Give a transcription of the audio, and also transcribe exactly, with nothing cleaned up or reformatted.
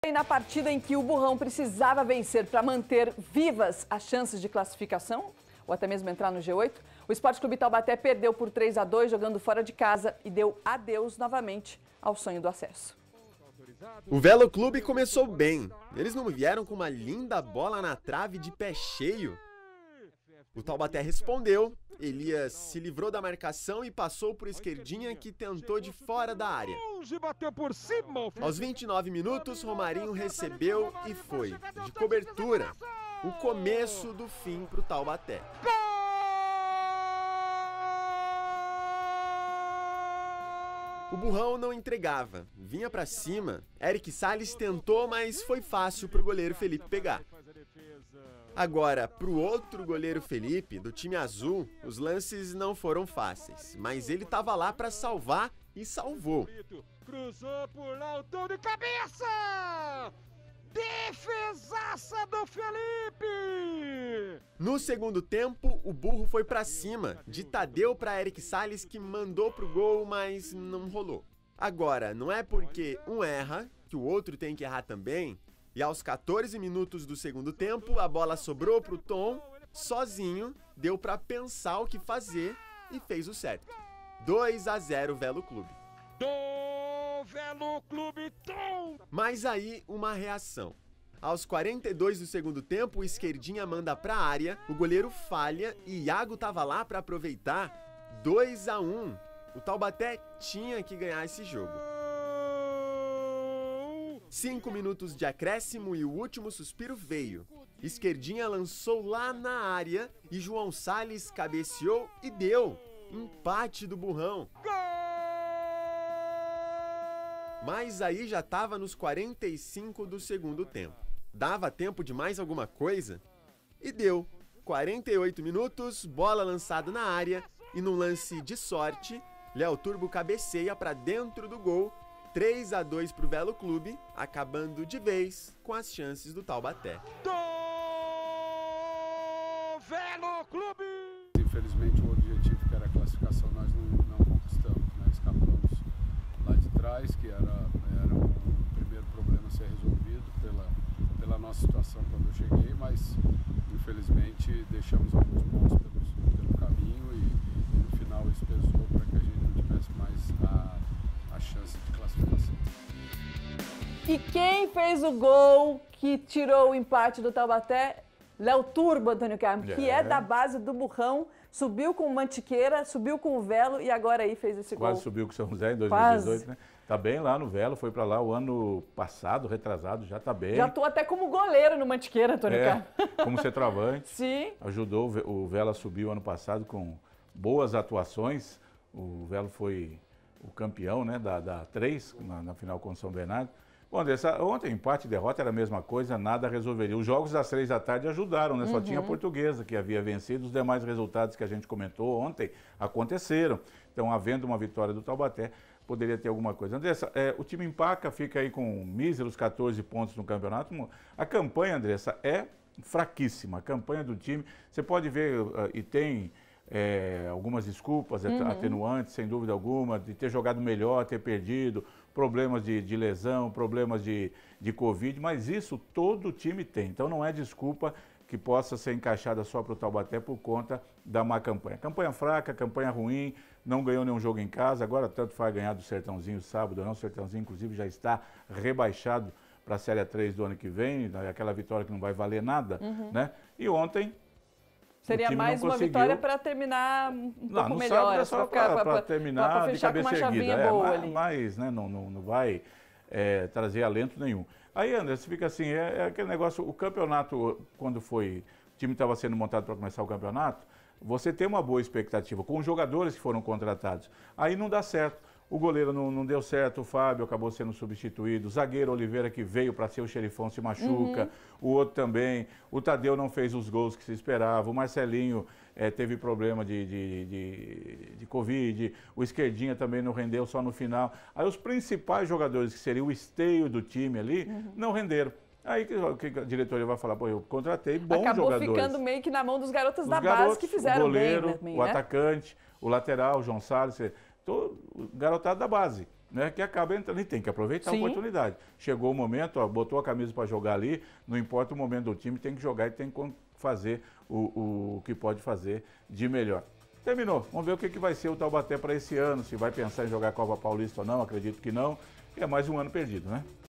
E na partida em que o Burrão precisava vencer para manter vivas as chances de classificação, ou até mesmo entrar no G oito, o Sport Clube Taubaté perdeu por três a dois jogando fora de casa e deu adeus novamente ao sonho do acesso. O Velo Clube começou bem. Eles não vieram com uma linda bola na trave de pé cheio. O Taubaté respondeu, Elias se livrou da marcação e passou por Esquerdinha, que tentou de fora da área. Aos vinte e nove minutos, Romarinho recebeu e foi, de cobertura, o começo do fim para o Taubaté. O Burrão não entregava, vinha para cima. Eric Salles tentou, mas foi fácil para o goleiro Felipe pegar. Agora, para o outro goleiro Felipe, do time azul, os lances não foram fáceis, mas ele estava lá para salvar e salvou. Cruzou por lá o tom de cabeça! Defesaça do Felipe! No segundo tempo, o Burro foi para cima, de Tadeu para Eric Salles, que mandou pro gol, mas não rolou. Agora, não é porque um erra que o outro tem que errar também. E aos quatorze minutos do segundo tempo, a bola sobrou pro Tom, sozinho, deu para pensar o que fazer e fez o certo. dois a zero Velo Clube. Do Velo Clube Tom! Mas aí, uma reação. Aos quarenta e dois do segundo tempo, o Esquerdinha manda pra área, o goleiro falha e Iago tava lá para aproveitar. dois a um. O Taubaté tinha que ganhar esse jogo. Cinco minutos de acréscimo e o último suspiro veio. Esquerdinha lançou lá na área e João Salles cabeceou e deu. Empate do Burrão. Mas aí já estava nos quarenta e cinco do segundo tempo. Dava tempo de mais alguma coisa? E deu. quarenta e oito minutos, bola lançada na área e num lance de sorte, Léo Turbo cabeceia para dentro do gol. três a dois para o Velo Clube, acabando de vez com as chances do Taubaté. Do Velo Clube! Infelizmente o objetivo, que era a classificação, nós não, não conquistamos, né? Escapamos lá de trás, que era, era um primeiro problema a ser resolvido pela, pela nossa situação quando eu cheguei, mas infelizmente deixamos alguns pontos pelo, pelo caminho e, e no final isso pesou para que a gente não tivesse mais a a chance de classificação. E quem fez o gol que tirou o empate do Taubaté? Léo Turbo, Antônio Carmo, é. que é da base do Burrão, subiu com o Mantiqueira, subiu com o Velo e agora aí fez esse Quase gol. Quase subiu com o São José em dois mil e dezoito, né? Tá bem lá no Velo, foi para lá o ano passado, retrasado, já tá bem. Já tô até como goleiro no Mantiqueira, Antônio é, Carmo. Como centroavante. Sim. Ajudou o Velo a subir o ano passado com boas atuações. O Velo foi o campeão, né, da, da três, na, na final com o São Bernardo. Bom, Andressa, ontem empate e derrota era a mesma coisa, nada resolveria. Os jogos das três da tarde ajudaram, né? Só uhum. tinha a Portuguesa que havia vencido. Os demais resultados que a gente comentou ontem aconteceram. Então, havendo uma vitória do Taubaté, poderia ter alguma coisa. Andressa, é, o time empaca, fica aí com míseros quatorze pontos no campeonato. A campanha, Andressa, é fraquíssima. A campanha do time, você pode ver, uh, e tem... É, algumas desculpas, uhum. atenuantes, sem dúvida alguma, de ter jogado melhor, ter perdido, problemas de, de lesão, problemas de, de Covid, mas isso todo time tem. Então não é desculpa que possa ser encaixada só para o Taubaté por conta da má campanha. Campanha fraca, campanha ruim, não ganhou nenhum jogo em casa, agora tanto faz ganhar do Sertãozinho sábado, não, o Sertãozinho inclusive já está rebaixado para a Série três do ano que vem, aquela vitória que não vai valer nada, uhum. né? E ontem... Seria mais uma vitória para terminar um pouco não, não melhor. É só para terminar pra, pra de cabeça erguida. É, mas mas né, não, não, não vai é, trazer alento nenhum. Aí, André, você fica assim, é, é aquele negócio, o campeonato, quando foi, o time estava sendo montado para começar o campeonato, você tem uma boa expectativa com os jogadores que foram contratados. Aí não dá certo. O goleiro não, não deu certo, o Fábio acabou sendo substituído, o zagueiro Oliveira, que veio para ser o xerifão, se machuca, uhum. o outro também, o Tadeu não fez os gols que se esperava, o Marcelinho é, teve problema de, de, de, de Covid, o Esquerdinha também não rendeu só no final. Aí os principais jogadores, que seriam o esteio do time ali, uhum. não renderam. Aí o que a diretoria vai falar? Pô, eu contratei bons Acabou jogadores. Acabou ficando meio que na mão dos garotos Os da garotos, base que fizeram o goleiro, bem, né, o né? atacante, o lateral, o João Salles, tô, garotado da base. né, que acaba entrando e tem que aproveitar Sim. a oportunidade. Chegou o momento, ó, botou a camisa para jogar ali, não importa o momento do time, tem que jogar e tem que fazer o, o que pode fazer de melhor. Terminou. Vamos ver o que, que vai ser o Taubaté para esse ano, se vai pensar em jogar a Copa Paulista ou não, acredito que não. É mais um ano perdido, né?